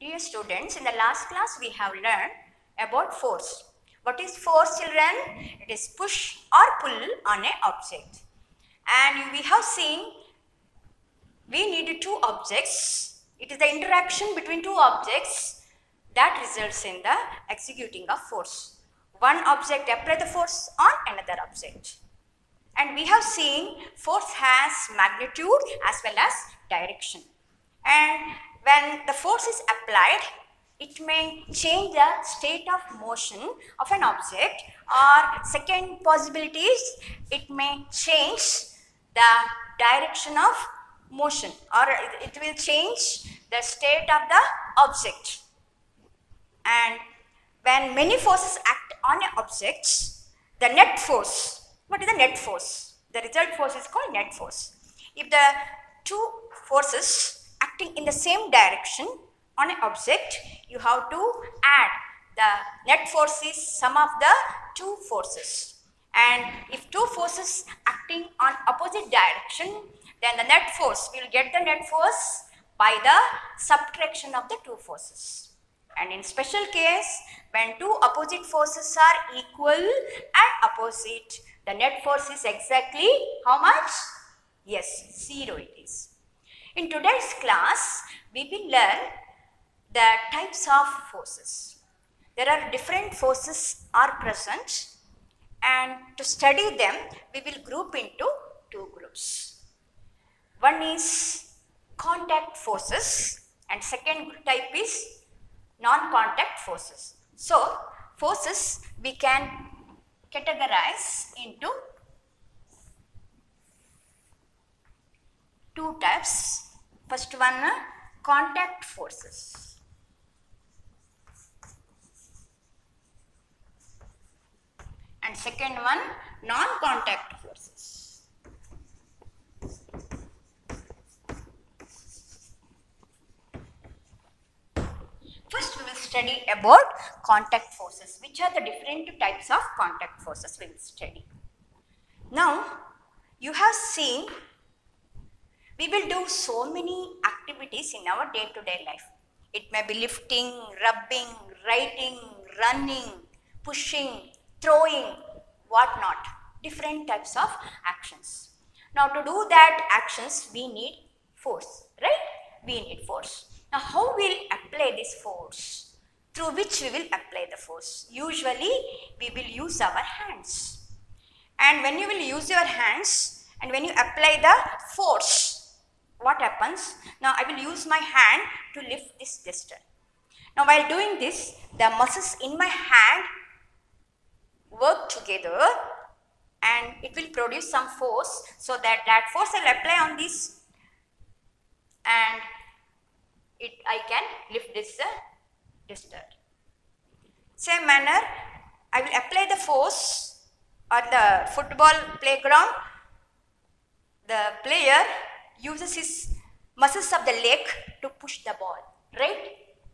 Dear students, in the last class we have learned about force. What is force, children? It is push or pull on an object. And we have seen we need two objects. It is the interaction between two objects that results in the executing of force. One object apply the force on another object. And we have seen force has magnitude as well as direction. And when the force is applied, it may change the state of motion of an object, or second possibility is it may change the direction of motion, or it will change the state of the object. And when many forces act on an object, the net force, what is the net force? The result force is called net force. If the two forces acting in the same direction on an object, you have to add the net force is sum of the two forces. And if two forces acting on opposite direction, then the net force, we will get the net force by the subtraction of the two forces. And in special case, when two opposite forces are equal and opposite, the net force is exactly how much? Yes, 0 it is. In today's class, we will learn the types of forces. There are different forces are present, and to study them, we will group into two groups. One is contact forces and second type is non-contact forces. So, forces we can categorize into two types. First one, contact forces. And second one, non-contact forces. First we will study about contact forces. Which are the different types of contact forces we will study. Now, you have seen we will do so many activities in our day-to-day life. It may be lifting, rubbing, writing, running, pushing, throwing, whatnot. Different types of actions. Now to do that actions we need force, right? We need force. Now how we will apply this force? Through which we will apply the force? Usually we will use our hands. And when you will use your hands and when you apply the force, what happens? Now I will use my hand to lift this duster. Now while doing this, the muscles in my hand work together and it will produce some force, so that force I will apply on this and I can lift this duster. Same manner, I will apply the force on the football playground. The player uses his muscles of the leg to push the ball, right?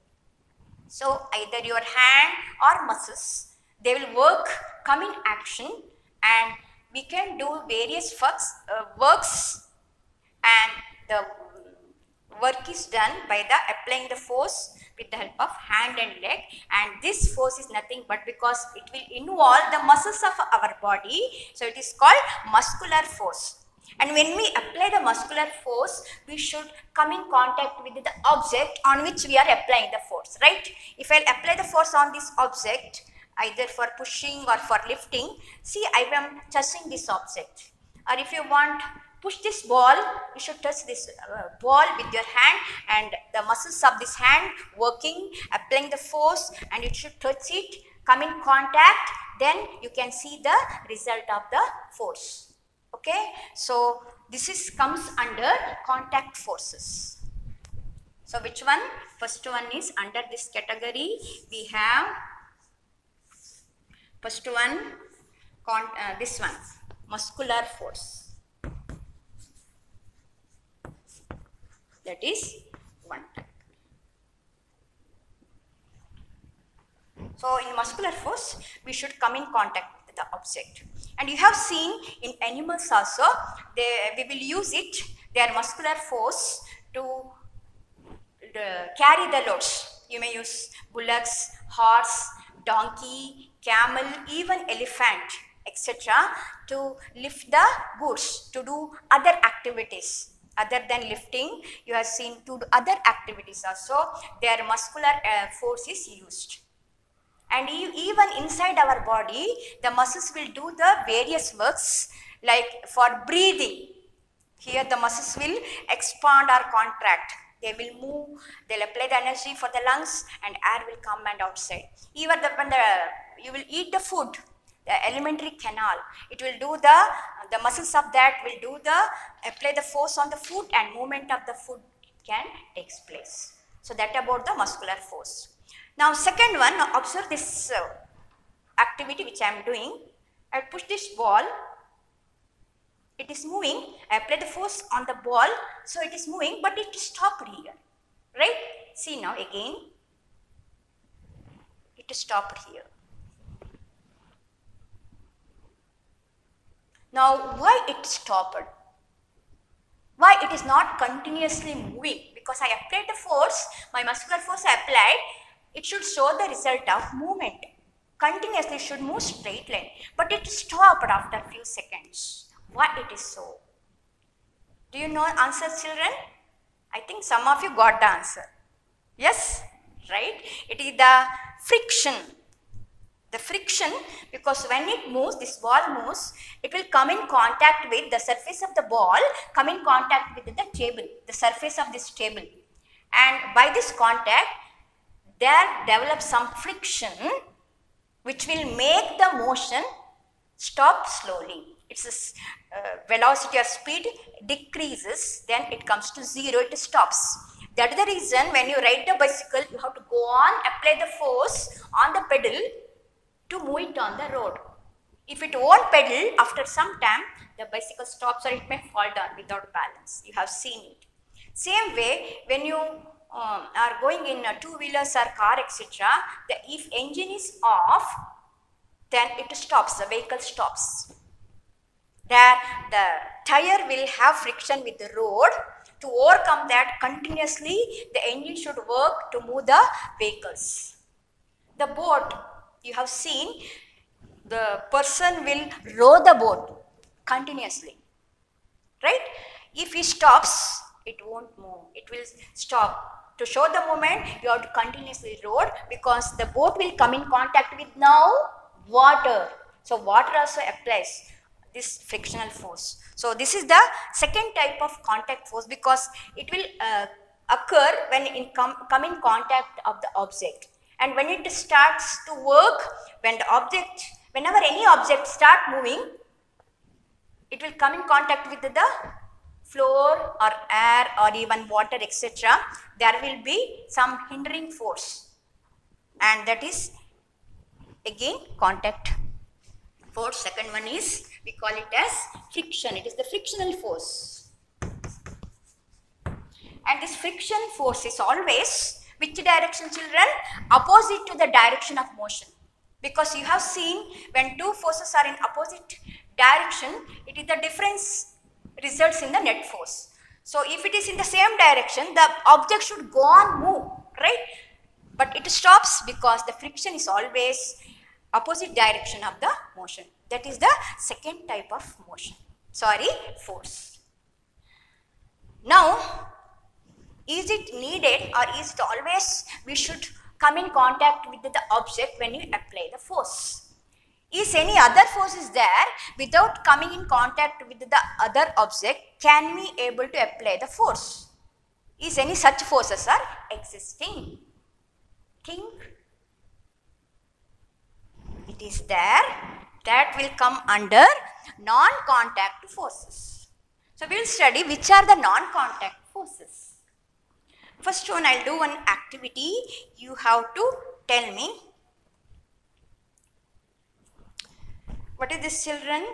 So either your hand or muscles, they will come in action, and we can do various works, and the work is done by the applying the force with the help of hand and leg. And this force is nothing but because it will involve the muscles of our body, so it is called muscular force. And when we apply the muscular force, we should come in contact with the object on which we are applying the force, right? If I apply the force on this object, either for pushing or for lifting, see I am touching this object. Or if you want push this ball, you should touch this ball with your hand, and the muscles of this hand working, applying the force, and you should touch it, come in contact, then you can see the result of the force. Okay, so this comes under contact forces. So which one? First one is under this category. We have first one, this one, muscular force. That is one type. So in muscular force, we should come in contact with the object. And you have seen in animals also, we will use their muscular force to carry the loads. You may use bullocks, horse, donkey, camel, even elephant, etc. to lift the goods, to do other activities. Other than lifting, you have seen to do other activities also, their muscular force is used. And even inside our body, the muscles will do the various works, like for breathing. Here the muscles will expand or contract. They will move, they'll apply the energy for the lungs and air will come and outside. Even when you will eat the food, the alimentary canal, it will do the muscles of that will do apply the force on the food and movement of the food can takes place. So that about the muscular force. Now second one, observe this activity which I am doing. I push this ball, it is moving, I apply the force on the ball, so it is moving, but it stopped here, right? See now again, it stopped here. Now why it stopped? Why it is not continuously moving? Because I applied the force, my muscular force I applied, it should show the result of movement. Continuously should move straight line, but it stopped after a few seconds. Why it is so? Do you know answer, children? I think some of you got the answer. Yes, right? It is the friction. The friction, because when it moves, this ball moves, it will come in contact with the surface of the ball, come in contact with the table, the surface of this table. And by this contact, there develops some friction which will make the motion stop slowly. Its velocity or speed decreases, then it comes to zero, it stops. That is the reason when you ride the bicycle, you have to go on, apply the force on the pedal to move it on the road. If it won't pedal, after some time, the bicycle stops or it may fall down without balance. You have seen it. Same way, when you are going in two-wheelers or car, etc., if engine is off, then it stops, the vehicle stops. There the tire will have friction with the road. To overcome that, continuously the engine should work to move the vehicles. The boat, you have seen, the person will row the boat continuously, right? If he stops, it won't move, it will stop. To show the movement, you have to continuously row, because the boat will come in contact with now water. So water also applies this frictional force. So this is the second type of contact force, because it will occur when it come in contact of the object. And when it starts to work, when the object, whenever any object start moving, it will come in contact with the floor or air or even water, etc. There will be some hindering force, and that is again contact force. Second one is, we call it as friction. It is the frictional force. And this friction force is always, which direction, children? Opposite to the direction of motion. Because you have seen, when two forces are in opposite direction, it is the difference results in the net force. So if it is in the same direction, the object should go on move, right? But it stops because the friction is always opposite direction of the motion. That is the second type of motion. Force. Now, is it needed or is it always we should come in contact with the object when you apply the force? Is any other force is there without coming in contact with the other object, can we able to apply the force? Is any such forces are existing? Think. It is there, that will come under non-contact forces. So we will study which are the non-contact forces. First one, I will do one activity. You have to tell me. What is this, children?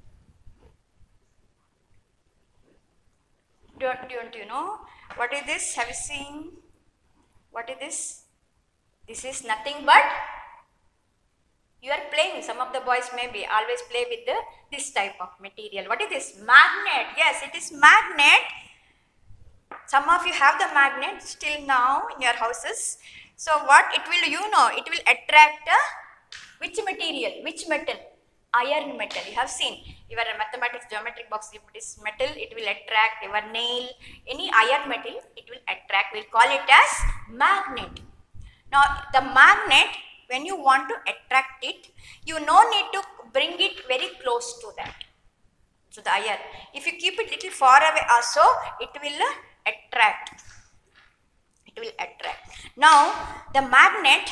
Don't you know? What is this? Have you seen? What is this? This is nothing but, you are playing, some of the boys maybe always play with this type of material. What is this? Magnet. Yes, it is magnet. Some of you have the magnet still now in your houses. So what it will, it will attract which material, which metal? Iron metal. You have seen your mathematics geometric box, if it is metal, it will attract your nail, any iron metal, it will attract. We'll call it as magnet. Now the magnet, when you want to attract it, you no need to bring it very close to that, to the iron. If you keep it little far away also, it will attract. It will attract. Now the magnet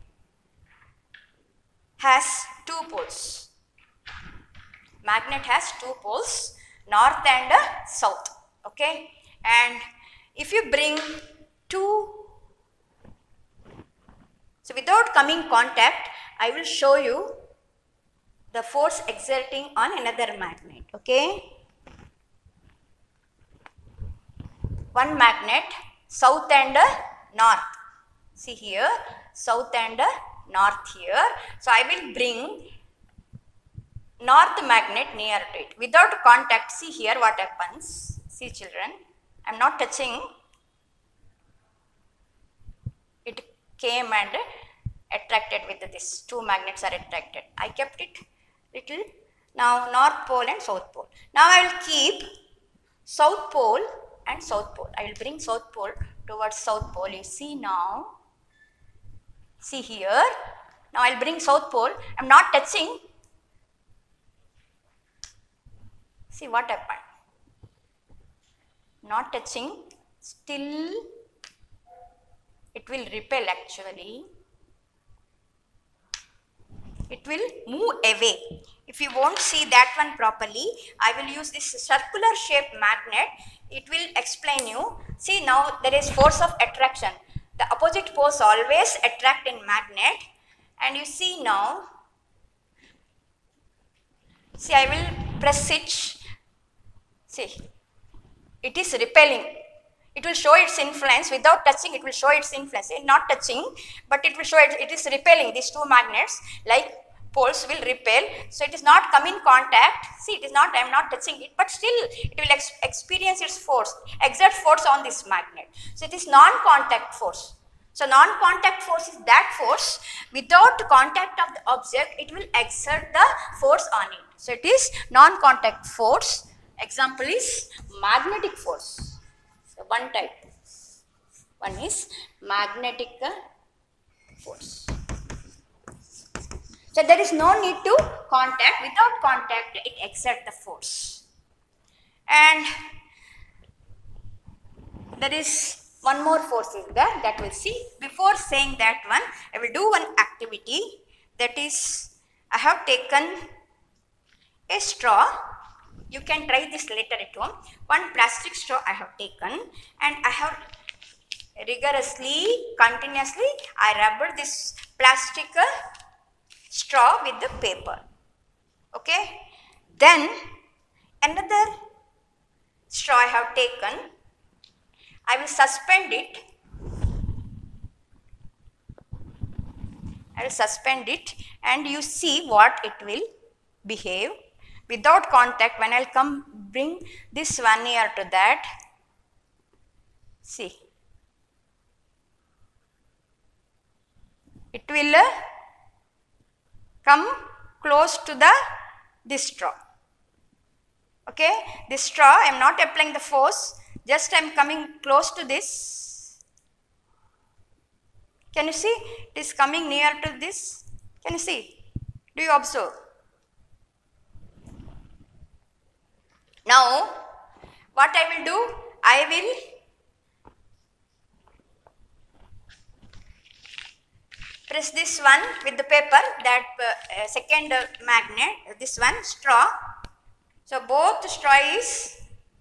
has two poles. Magnet has two poles, north and south. Okay, and if you bring two, so without coming contact, I will show you the force exerting on another magnet. Okay, one magnet, south and north. See here, south and north here. So I will bring north magnet near to it. Without contact, see here what happens. See children, I am not touching. It came and attracted with this. Two magnets are attracted. I kept it little. Now north pole and south pole. Now I will keep south pole and south pole. I will bring south pole towards south pole. You see now. See here. Now I will bring south pole. I am not touching. See what happened. Not touching. Still it will repel actually. It will move away. If you won't see that one properly, I will use this circular shape magnet. It will explain you. See now there is force of attraction. The opposite poles always attract in magnet. And you see now, see I will press it. See, it is repelling. It will show its influence. Without touching, it will show its influence. Not touching, but it will show it is repelling. These two magnets, like poles, will repel. So it is not come in contact. See, it is not, I am not touching it, but still it will experience its force, exert force on this magnet. So it is non-contact force. So non-contact force is that force, without contact of the object, it will exert the force on it. So it is non-contact force. Example is magnetic force. So one type. One is magnetic force. So there is no need to contact. Without contact, it exerts the force. And there is one more force is there that we'll see. Before saying that one, I will do one activity. That is, I have taken a straw. You can try this later at home. One plastic straw I have taken, and I have rigorously, continuously, I rubber this plastic straw with the paper. Okay. Then another straw I have taken. I will suspend it. I will suspend it, and you see what it will behave. Without contact, when I will come bring this one near to that, see, it will come close to this straw. Okay, this straw I am not applying the force, just I am coming close to this. Can you see? It is coming near to this. Can you see? Do you observe? Now, what I will do? I will press this one with the paper, that second magnet, this one straw. So both straw is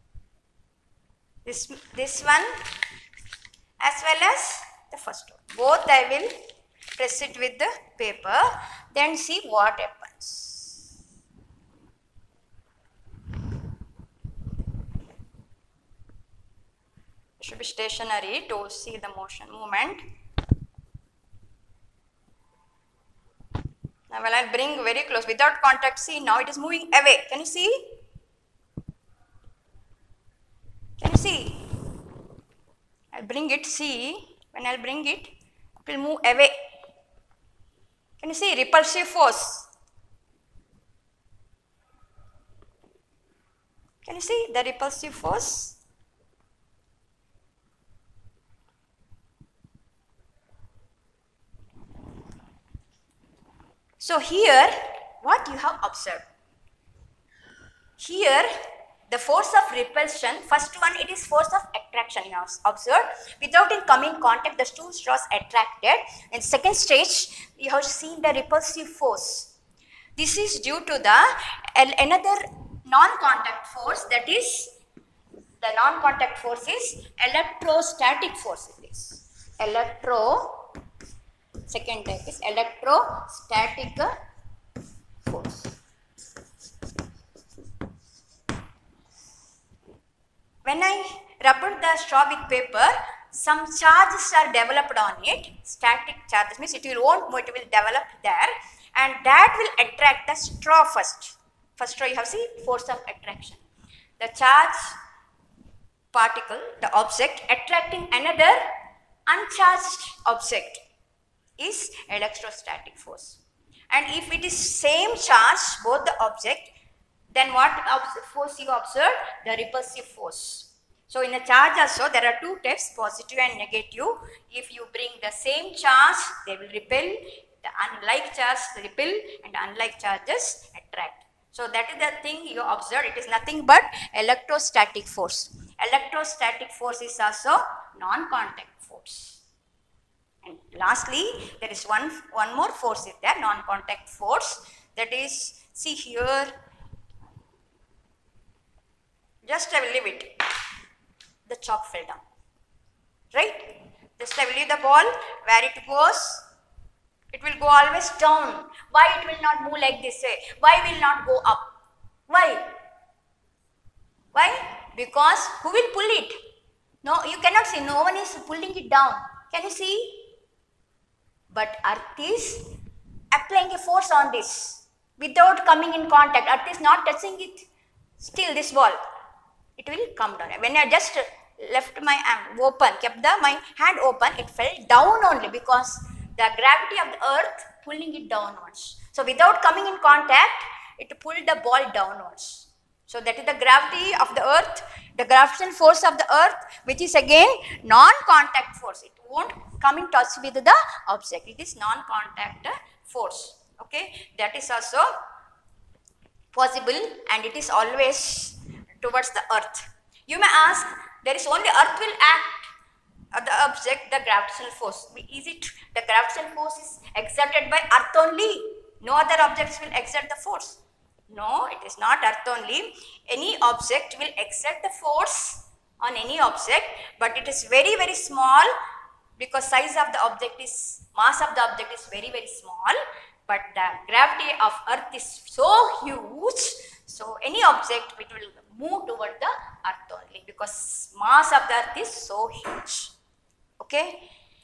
this one as well as the first one. Both I will press it with the paper, then see what happens. Should be stationary to see the movement. Now when I bring very close without contact, see now it is moving away. Can you see? Can you see? I'll bring it, see, when I'll bring it, It will move away. Can you see repulsive force? Can you see the repulsive force? So here, what you have observed? Here, the force of repulsion, first one, it is force of attraction. You have observed, without in coming contact, the two straws attracted. In second stage, you have seen the repulsive force. This is due to the another non-contact force, that is, the non-contact force is electrostatic force. It is second type is electrostatic force. When I rubbed the straw with paper, some charges are developed on it. Static charges means it won't move, it will develop there, and that will attract the straw first. First straw you have seen force of attraction. The charge particle, the object attracting another uncharged object is electrostatic force. And if it is same charge, both the object, then what force you observe? The repulsive force. So in a charge also there are two types, positive and negative. If you bring the same charge, they will repel. The unlike charge repel, and unlike charges attract. So that is the thing you observe. It is nothing but electrostatic force. Electrostatic force is also non-contact force. And lastly, there is one more force is there, non-contact force. That is, see here, just I will leave it. The chalk fell down, right? Just I will leave the ball where it goes. It will go always down. Why it will not move like this way? Why will not go up? Why? Why? Because who will pull it? No, you cannot see. No one is pulling it down. Can you see? But earth is applying a force on this without coming in contact. Earth is not touching it. Still this ball, it will come down. When I just left my arm open, kept my hand open, it fell down only because the gravity of the earth pulling it downwards. So without coming in contact, it pulled the ball downwards. So that is the gravity of the earth, the gravitational force of the earth, which is again non-contact force. It won't come in touch with the object. It is non-contact force. Okay, that is also possible, and it is always towards the earth. You may ask, there is only earth will act the object, the gravitational force. Is it the gravitational force is exerted by earth only? No other objects will exert the force. No, it is not earth only. Any object will exert the force on any object, but it is very, very small because size of the object is, mass of the object is very, very small, but the gravity of earth is so huge. So any object which will move toward the earth only because mass of the earth is so huge. Okay,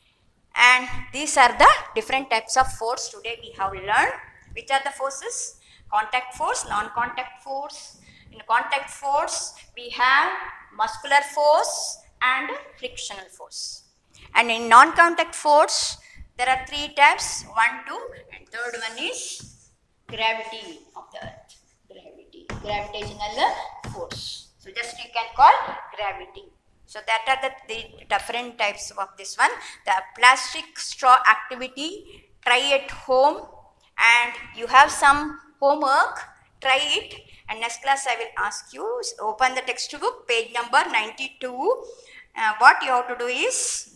and these are the different types of force today we have learned. Which are the forces? Contact force, non-contact force. In contact force, we have muscular force and frictional force. And in non-contact force, there are three types, 1, 2, and third one is gravity of the earth. Gravitational force. So just you can call gravity. So that are the different types of this one. The plastic straw activity, try at home, and you have some homework, try it, and next class I will ask you, open the textbook, page number 92. What you have to do is,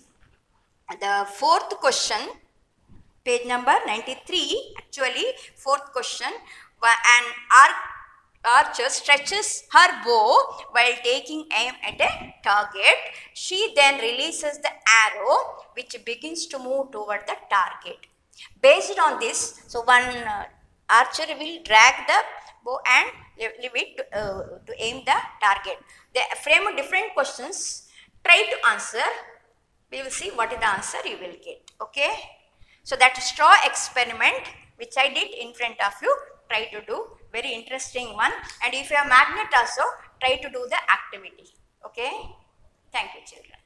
the fourth question, page number 93, actually fourth question, an archer stretches her bow while taking aim at a target. She then releases the arrow which begins to move toward the target. Based on this, so one archer will drag the bow and leave it to aim the target. They frame different questions, try to answer, we will see what is the answer you will get. Okay, so that straw experiment which I did in front of you, try to do, very interesting one, and if you have magnet also, try to do the activity. Okay, thank you children.